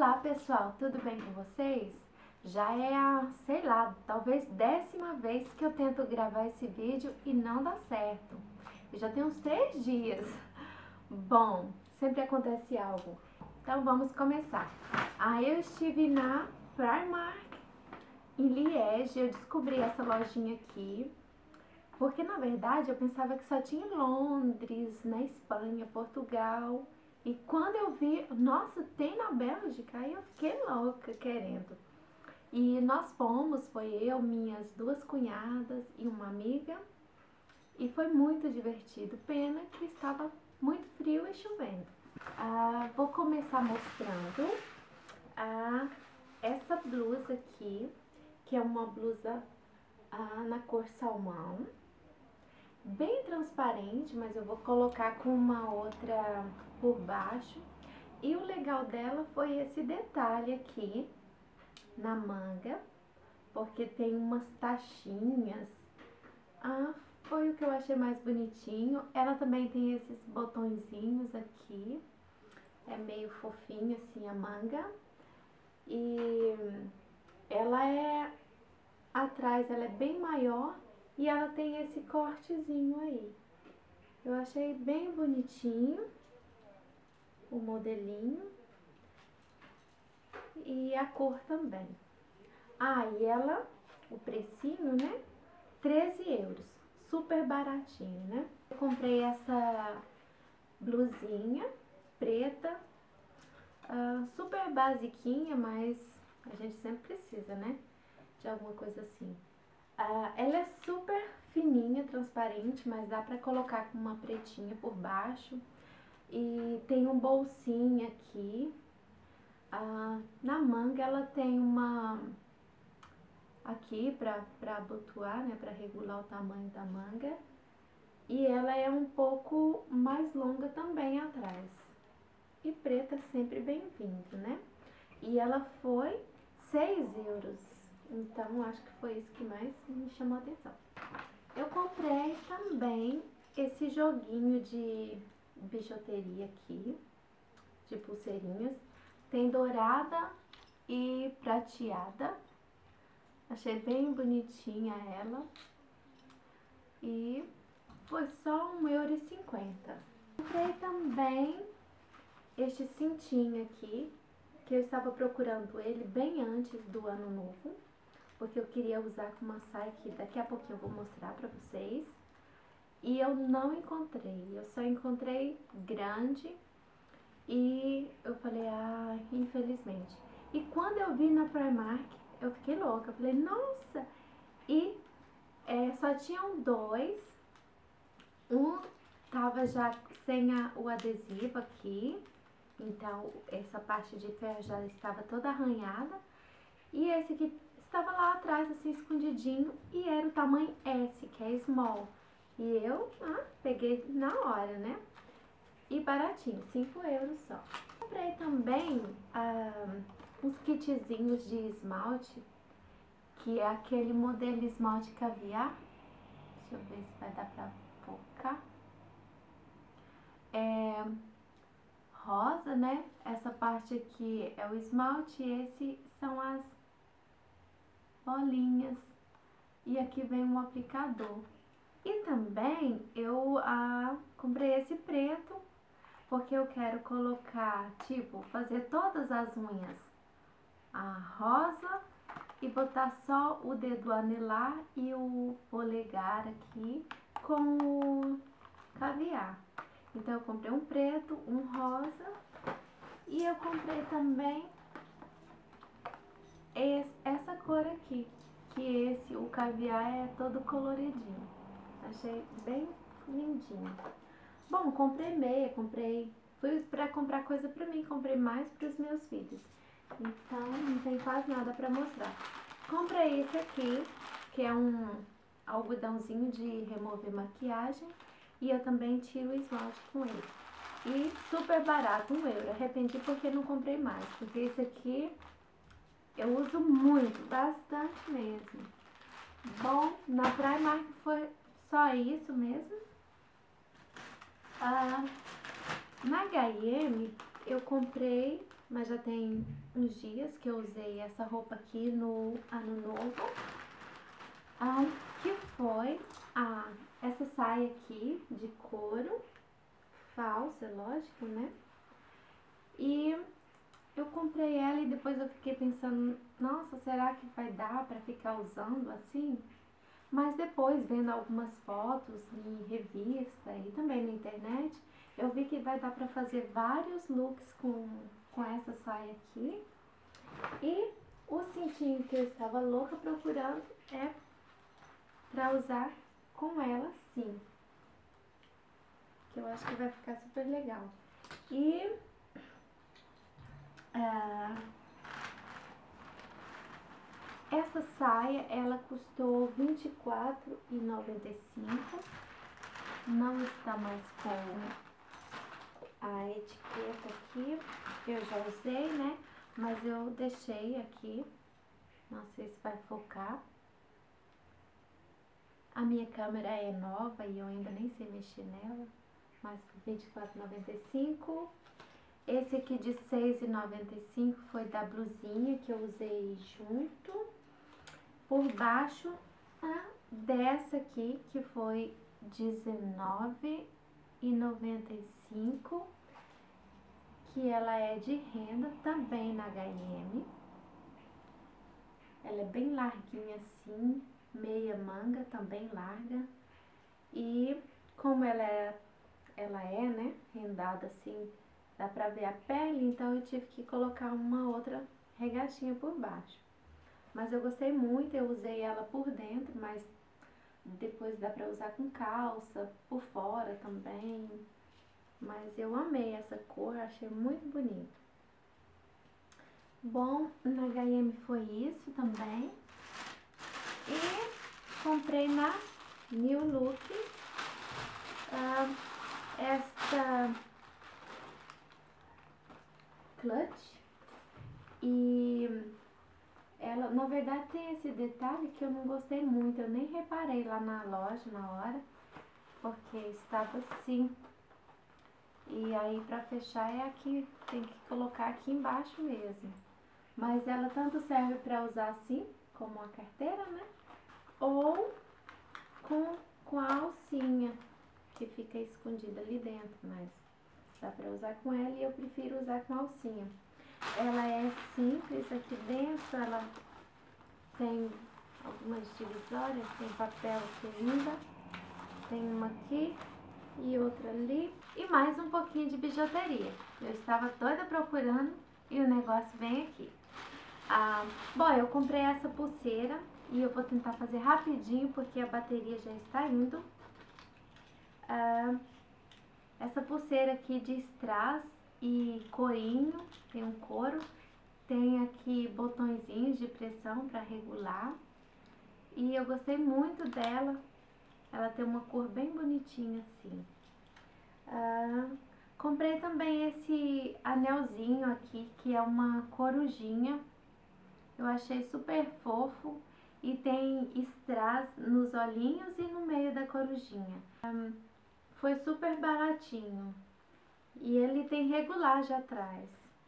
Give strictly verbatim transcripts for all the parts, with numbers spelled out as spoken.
Olá pessoal, tudo bem com vocês? Já é a, sei lá, talvez décima vez que eu tento gravar esse vídeo e não dá certo. E já tem uns três dias. Bom, sempre acontece algo. Então vamos começar. Aí eu estive na Primark em Liege, eu descobri essa lojinha aqui. Porque na verdade eu pensava que só tinha em Londres, na Espanha, Portugal. E quando eu vi, nossa, tem na Bélgica, aí eu fiquei louca querendo. E nós fomos, foi eu, minhas duas cunhadas e uma amiga. E foi muito divertido, pena que estava muito frio e chovendo. Ah, vou começar mostrando ah, essa blusa aqui, que é uma blusa ah, na cor salmão. Bem transparente, mas eu vou colocar com uma outra por baixo. E o legal dela foi esse detalhe aqui na manga, porque tem umas tachinhas. Ah, foi o que eu achei mais bonitinho. Ela também tem esses botõezinhos aqui. É meio fofinho assim a manga. E ela é atrás, ela é bem maior. E ela tem esse cortezinho aí. Eu achei bem bonitinho o modelinho. E a cor também. Ah, e ela, o precinho, né? treze euros. Super baratinho, né? Eu comprei essa blusinha preta. Uh, super basiquinha, mas a gente sempre precisa, né? De alguma coisa assim. Uh, ela é super fininha, transparente, mas dá pra colocar com uma pretinha por baixo. E tem um bolsinho aqui. Uh, na manga ela tem uma... aqui pra, pra abotoar, né? Pra regular o tamanho da manga. E ela é um pouco mais longa também atrás. E preta sempre bem-vindo, né? E ela foi seis euros. Então, acho que foi isso que mais me chamou a atenção. Eu comprei também esse joguinho de bijuteria aqui, de pulseirinhas. Tem dourada e prateada. Achei bem bonitinha ela. E foi só um euro e cinquenta. Comprei também este cintinho aqui, que eu estava procurando ele bem antes do ano novo, porque eu queria usar com uma saia que daqui a pouquinho eu vou mostrar pra vocês. E eu não encontrei, eu só encontrei grande e eu falei, ah, infelizmente. E quando eu vi na Primark, eu fiquei louca, eu falei, nossa! E é, só tinham dois, um tava já sem a, o adesivo aqui, então essa parte de ferro já estava toda arranhada. E esse aqui estava lá atrás, assim, escondidinho, e era o tamanho S, que é small. E eu ah, peguei na hora, né? E baratinho, cinco euros só. Comprei também ah, uns kitzinhos de esmalte, que é aquele modelo esmalte caviar. Deixa eu ver se vai dar pra focar. É rosa, né? Essa parte aqui é o esmalte e esse são as bolinhas. E aqui vem um aplicador. E também eu ah, comprei esse preto, porque eu quero colocar, tipo, fazer todas as unhas a rosa e botar só o dedo anelar e o polegar aqui com o caviar. Então eu comprei um preto, um rosa e eu comprei também esse, essa cor aqui, que esse, o caviar é todo coloridinho. Achei bem lindinho. Bom, comprei meia, comprei... Fui pra comprar coisa pra mim, comprei mais pros meus filhos. Então, não tem quase nada pra mostrar. Comprei esse aqui, que é um algodãozinho de remover maquiagem. E eu também tiro o esmalte com ele. E super barato, um euro. Arrependi porque não comprei mais, porque esse aqui eu uso muito, bastante mesmo. Bom, na Primark foi só isso mesmo. Ah, na H e M eu comprei mas já tem uns dias que eu usei essa roupa aqui no Ano Novo. Ah, que foi ah, essa saia aqui de couro, falsa, lógico, né? E eu comprei ela e depois eu fiquei pensando, nossa, será que vai dar pra ficar usando assim? Mas depois, vendo algumas fotos em revista e também na internet, eu vi que vai dar pra fazer vários looks com, com essa saia aqui. E o cintinho que eu estava louca procurando é pra usar com ela sim. Que eu acho que vai ficar super legal. E ah, essa saia, ela custou vinte e quatro reais e noventa e cinco centavos. Não está mais com a etiqueta aqui. Eu já usei, né? Mas eu deixei aqui. Não sei se vai focar. A minha câmera é nova e eu ainda nem sei mexer nela. Mas por vinte e quatro reais e noventa e cinco centavos. Esse aqui de seis reais e noventa e cinco centavos foi da blusinha que eu usei junto. Por baixo, a dessa aqui, que foi dezenove reais e noventa e cinco centavos, que ela é de renda, também na H e M. Ela é bem larguinha assim, meia manga, também larga. E como ela é, ela é, né, rendada assim, dá pra ver a pele, então eu tive que colocar uma outra regatinha por baixo. Mas eu gostei muito, eu usei ela por dentro, mas depois dá pra usar com calça, por fora também. Mas eu amei essa cor, achei muito bonito. Bom, na H e M foi isso também. E comprei na New Look uh, esta clutch. E ela, na verdade, tem esse detalhe que eu não gostei muito. Eu nem reparei lá na loja na hora, porque estava assim. E aí, pra fechar, é aqui, tem que colocar aqui embaixo mesmo. Mas ela tanto serve pra usar assim, como uma carteira, né? Ou com, com a alcinha, que fica escondida ali dentro, mas dá pra usar com ela e eu prefiro usar com a alcinha. Ela é simples aqui dentro, ela tem algumas divisórias, tem papel aqui ainda, tem uma aqui e outra ali, e mais um pouquinho de bijuteria. Eu estava toda procurando e o negócio vem aqui. Ah, bom, eu comprei essa pulseira e eu vou tentar fazer rapidinho porque a bateria já está indo. Ah, essa pulseira aqui de strass e corinho, tem um couro, tem aqui botõezinhos de pressão para regular. E eu gostei muito dela, ela tem uma cor bem bonitinha assim. Ah, comprei também esse anelzinho aqui, que é uma corujinha. Eu achei super fofo e tem strass nos olhinhos e no meio da corujinha. Um, foi super baratinho e ele tem regulagem atrás.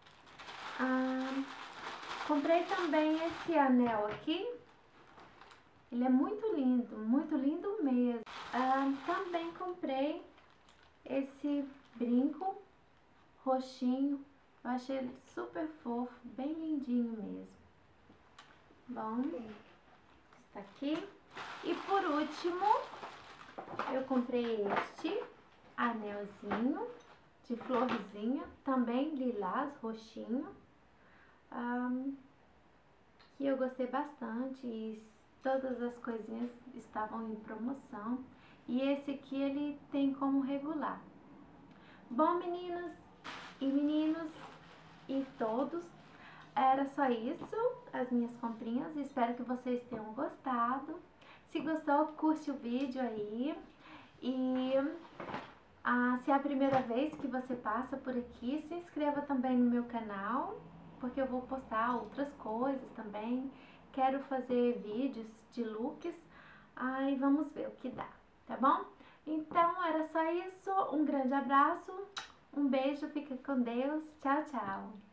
Um, comprei também esse anel aqui. Ele é muito lindo, muito lindo mesmo. Um, também comprei esse brinco roxinho. Eu achei ele super fofo, bem lindinho mesmo. Bom, está aqui. E por último, eu comprei este anelzinho de florzinha, também lilás, roxinho, um, que eu gostei bastante e todas as coisinhas estavam em promoção. E esse aqui ele tem como regular. Bom, meninas e meninos e todos, era só isso, as minhas comprinhas. Espero que vocês tenham gostado. Se gostou, curte o vídeo aí. E ah, se é a primeira vez que você passa por aqui, se inscreva também no meu canal, porque eu vou postar outras coisas também. Quero fazer vídeos de looks. Aí vamos ver o que dá, tá bom? Então, era só isso. Um grande abraço, um beijo, fica com Deus. Tchau, tchau.